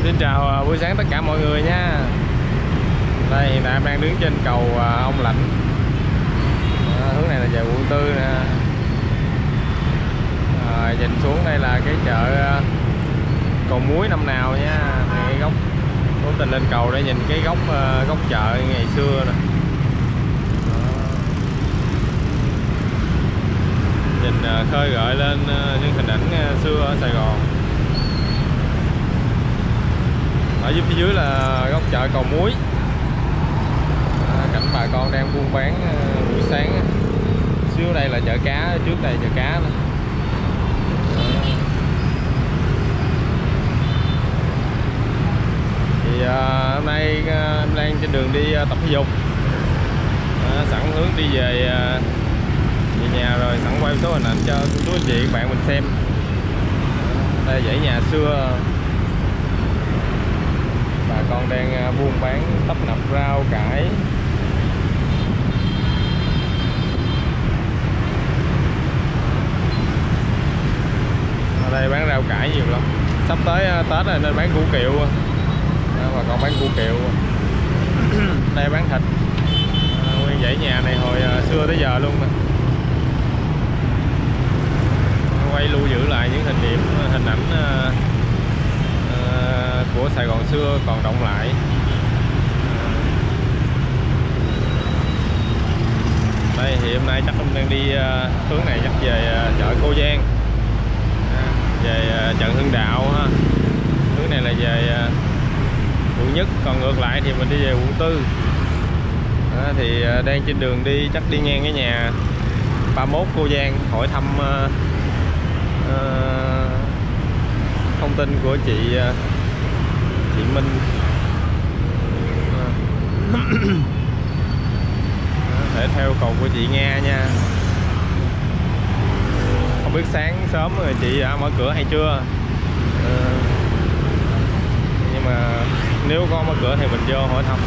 Xin chào buổi sáng tất cả mọi người nha. Đây hiện tại em đang đứng trên cầu Ông Lãnh. Hướng này là về quận 4 nè. Nhìn xuống đây là cái chợ cầu muối năm nào nha. Cái góc cố tình lên cầu để nhìn cái góc chợ ngày xưa nè. Nhìn khơi gợi lên những hình ảnh xưa ở Sài Gòn. Ở phía dưới là góc chợ cầu muối. Cảnh bà con đang buôn bán buổi sáng. Xíu đây là chợ cá, trước đây chợ cá nữa. Thì hôm nay em đang trên đường đi tập thể dục. Sẵn hướng đi về nhà rồi, sẵn quay số hình ảnh cho chú anh chị các bạn mình xem. Đây dãy nhà xưa. Bà con đang buôn bán tấp nập rau cải. Ở đây bán rau cải nhiều lắm. Sắp tới Tết rồi nên bán củ kiệu. Bà con bán củ kiệu. Đây bán thịt. Nguyên dãy nhà này hồi xưa tới giờ luôn nè. Quay lưu giữ lại những hình ảnh của Sài Gòn xưa còn động lại. Đây thì hôm nay chắc em đang đi hướng này chắc về chợ Cô Giang, về chợ Hưng Đạo ha. Hướng này là về quận Nhất, còn ngược lại thì mình đi về quận 4. Thì đang trên đường đi, chắc đi ngang cái nhà 31 Cô Giang hỏi thăm thông tin của chị Minh. Để theo cầu của chị Nga nha. Không biết sáng sớm rồi chị đã mở cửa hay chưa. Nhưng mà nếu có mở cửa thì mình vô hỏi thăm.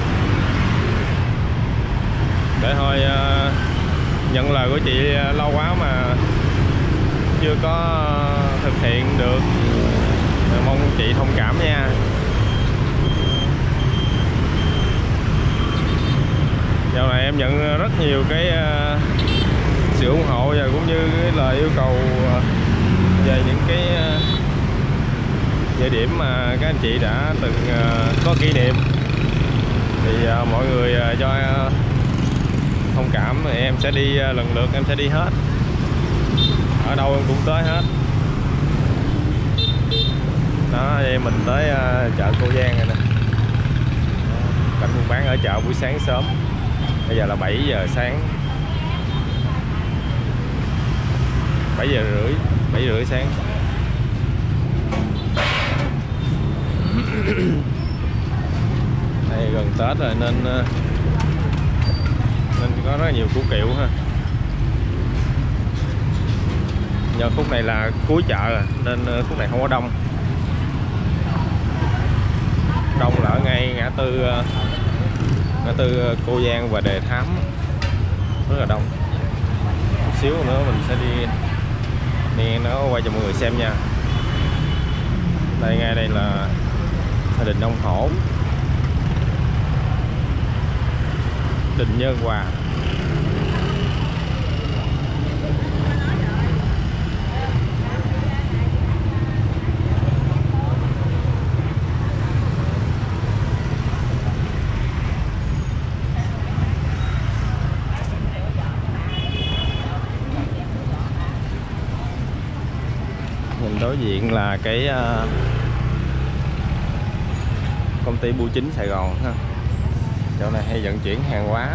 Để thôi nhận lời của chị lâu quá mà chưa có thực hiện được. Mong chị thông cảm nha. Dạo này em nhận rất nhiều cái sự ủng hộ và cũng như cái lời yêu cầu về những cái địa điểm mà các anh chị đã từng có kỷ niệm. Thì mọi người cho thông cảm thì em sẽ đi lần lượt, em sẽ đi hết. Ở đâu em cũng tới hết. Đó, đây mình tới chợ Cô Giang rồi nè. Cảnh buôn bán ở chợ buổi sáng sớm. Bây giờ là 7 giờ sáng. 7 giờ rưỡi, 7 rưỡi sáng. Đây gần Tết rồi nên có rất nhiều củ kiệu ha. Giờ khúc này là cuối chợ rồi, nên khúc này không có đông. Đông là ở ngay ngã tư Cô Giang và Đề Thám, rất là đông. Một xíu nữa mình sẽ đi nó quay cho mọi người xem nha. Đây ngay đây là gia đình ông Hổ, đình Nhân Hòa. Đối diện là cái công ty Bưu Chính Sài Gòn ha. Chỗ này hay vận chuyển hàng hóa.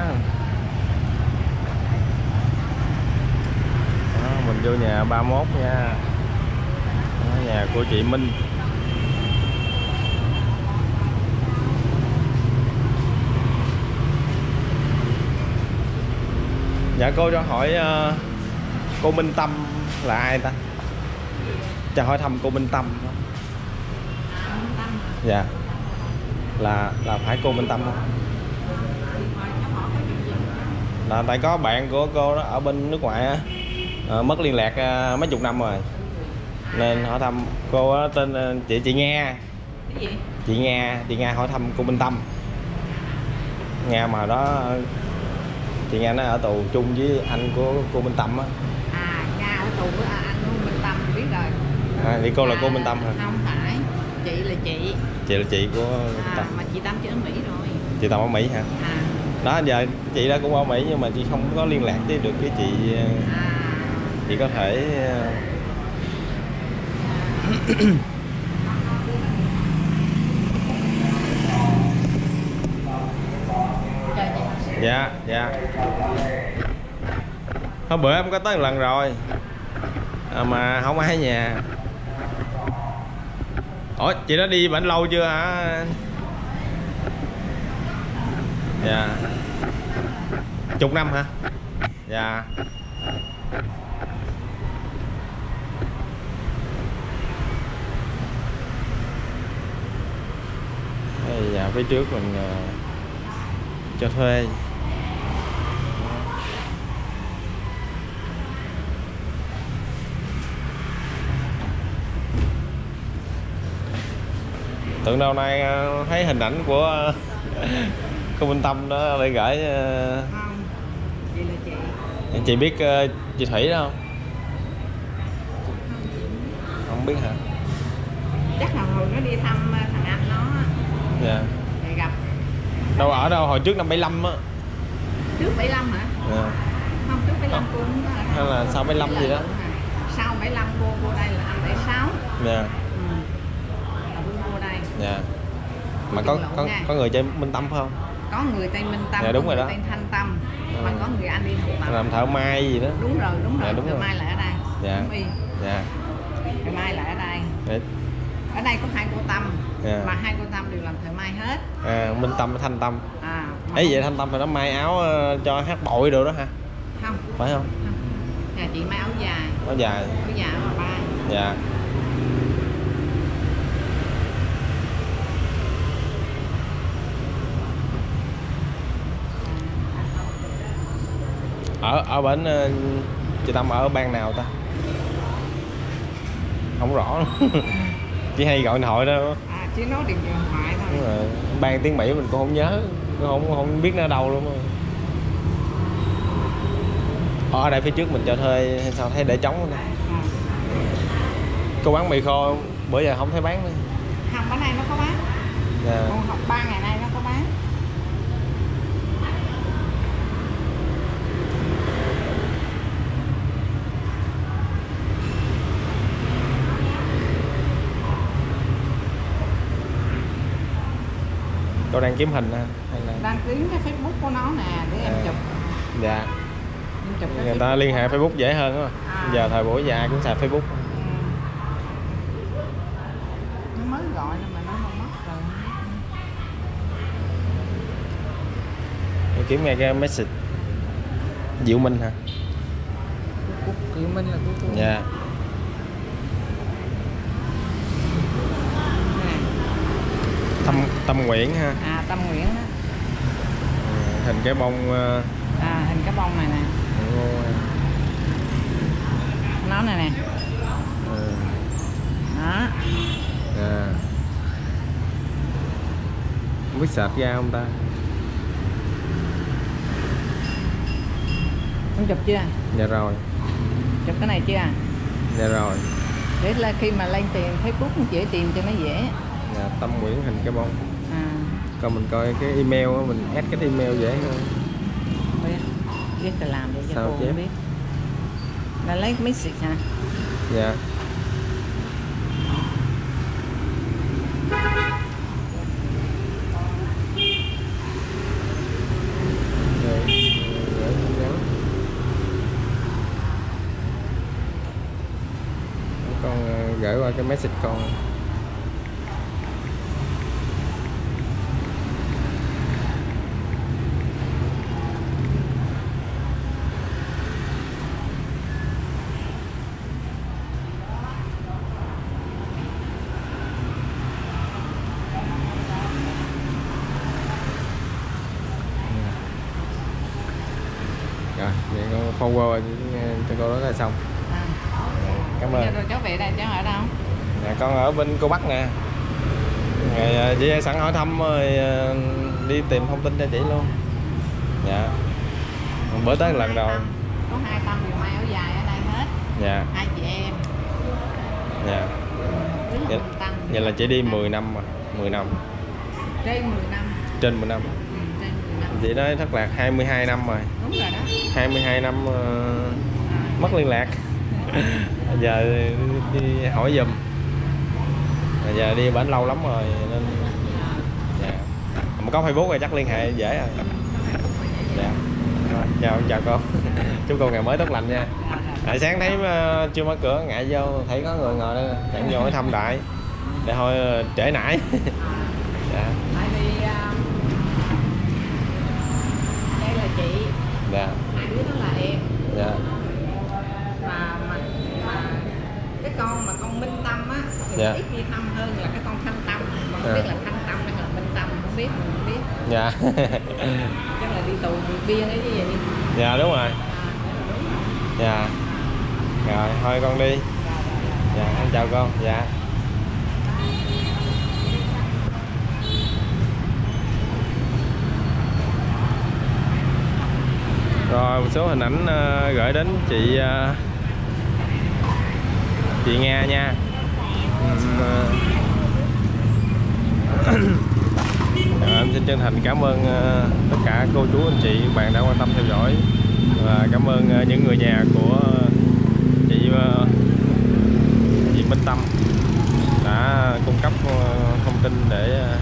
Đó, mình vô nhà 31 nha. Đó, nhà của chị Minh. Dạ cô cho hỏi cô Minh Tâm là ai ta? Cho hỏi thăm cô Minh Tâm. Dạ. Là phải cô Minh Tâm không? Là tại có bạn của cô đó ở bên nước ngoài á, mất liên lạc mấy chục năm rồi, nên hỏi thăm cô đó, tên chị Nga. Cái gì? Chị Nga hỏi thăm cô Minh Tâm. Nga mà đó, chị Nga nó ở tù chung với anh của cô Minh Tâm á. À, Nga ở tù với anh của Minh Tâm biết rồi. Thì cô là cô Minh Tâm hả? Không phải, chị là chị. Chị là chị của Minh Tâm. Mà chị Tâm chứ ở Mỹ rồi. Chị Tâm ở Mỹ hả? Đó giờ chị đó cũng ở Mỹ nhưng mà chị không có liên lạc với được với chị. Chị có thể dạ hôm bữa em có tới một lần rồi mà không ai ở nhà. Ủa chị đó đi bệnh lâu chưa hả? Dạ chục năm hả? Dạ nhà phía trước mình cho thuê. Tưởng đâu nay thấy hình ảnh của cô Minh Tâm đó để gửi. Không, chị là chị. Chị biết chị Thủy đó không? Không biết hả? Chắc là hồi nó đi thăm thằng anh nó. Dạ. Để gặp. Đâu ở đâu hồi trước năm 75 á. Trước 75 hả? Dạ. Không, trước 75 cô cũng hay là sau 75 gì đó. Sau 75 cô đây là anh 76. Dạ. Là cô đây. Dạ. Mà có người chơi Minh Tâm phải không? Có người tên Minh Tâm, dạ, đúng có rồi người đó. tên Thanh Tâm, mà có người anh đi học tập. Làm thợ may gì đó. Đúng rồi, dạ, đúng thợ rồi. may là ở đây. Dạ. Dạ. Thợ may là ở đây. Để... Ở đây có hai cô Tâm, dạ. mà hai cô Tâm đều làm thợ may hết. Minh Tâm với Thanh Tâm. Ấy vậy Thanh Tâm thì nó may áo cho hát bội đồ đó hả? Không. Phải không? Nhà chị may áo dài. Áo dài. Áo dài mà bay. Dạ. Ở bển chị Tâm ở bang nào ta? Không rõ. Chỉ hay gọi điện thoại đó. Chỉ nói điện thoại thôi. Đúng rồi. Bang tiếng Mỹ mình cũng không nhớ, không biết nó ở đâu luôn rồi. Ở đây phía trước mình cho thuê hay sao thấy để trống nè. Cô bán mì khô bữa giờ không thấy bán nữa. Không, bữa nay nó có bán. Dạ. Còn học 3 ngày nay nó có bán. Cô đang kiếm hình hả? Hay là... Đang kiếm cái Facebook của nó nè để em chụp. Dạ. Em chụp người ta liên hệ Facebook dễ hơn đó. Giờ thời buổi già cũng xài Facebook. Nó mới gọi nhưng mà nó không mất rồi. Em kiếm ngay cái message Diệu Minh hả? Diệu Minh là của cô. Dạ. Tâm Nguyễn ha. Tâm Nguyễn đó. Hình cái bông. Hình cái bông này nè. Nó này nè. Đó. Không biết sạch ra không ta? Không chụp chưa? Dạ rồi. Chụp cái này chưa? Dạ rồi. Để là khi mà lên tìm Facebook dễ tìm cho nó dễ. Dạ, Tâm Nguyễn hình cái bông. Còn mình coi cái email đó, mình add cái email dễ hơn. Biết là làm để cho sao cô biết. Là lấy message hả? Dạ. Con gửi qua cái message con. Rồi, vậy con forward cho cô đó là xong. Cảm ơn. Rồi cháu về đây, cháu ở đâu? Dạ, con ở bên cô Bắc nè. Ngày chị sẵn hỏi thăm rồi đi tìm thông tin cho chị luôn. Dạ. Bữa tới lần đầu. Có 2 tâm điều may áo dài ở đây hết. Dạ. 2 chị em. Dạ. Vậy là chị đi 10 năm mà, 10 năm. Trên 10 năm. Trên 10 năm. Trên 10 năm. Chị nói thất lạc 22 năm rồi. Đúng rồi đó. 22 năm mất liên lạc. Giờ đi hỏi giùm. Giờ đi bển lâu lắm rồi nên dạ. Mà có Facebook rồi chắc liên hệ dễ rồi. Dạ. Chào cô. Chúc cô ngày mới tốt lành nha. Sáng thấy chưa mở cửa ngại vô thấy có người ngồi đó chạy vô hỏi thăm đại để thôi trễ nải. Dạ. Tại vì đây là chị. Dạ. 2 đứa đó là em. Dạ. Mà cái con mà con Minh Tâm á thì Dạ. ít đi thăm hơn là cái con Thanh Tâm. Mà không biết là Thanh Tâm hay là Minh Tâm, không biết, mình không biết. Dạ. Chắc là đi tù bị biên ấy chứ gì. Dạ đúng rồi. Dạ. Rồi thôi con đi. Dạ em chào con. Dạ. Rồi một số hình ảnh gửi đến chị Nga nha. Em xin chân thành cảm ơn tất cả cô chú anh chị bạn đã quan tâm theo dõi và cảm ơn những người nhà của chị Minh Tâm đã cung cấp thông tin để